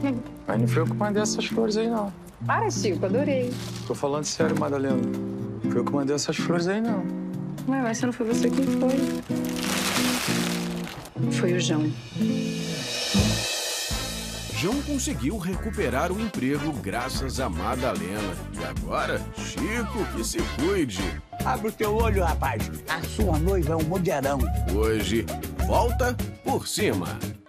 Mas não foi eu que mandei essas flores aí, não. Para, Chico, adorei. Tô falando sério, Madalena. Foi eu que mandei essas flores aí, não. Mas se não foi você, quem foi? Foi o João. João conseguiu recuperar o emprego graças a Madalena. E agora, Chico que se cuide. Abre o teu olho, rapaz. A sua noiva é um mulherão. Hoje, volta por cima.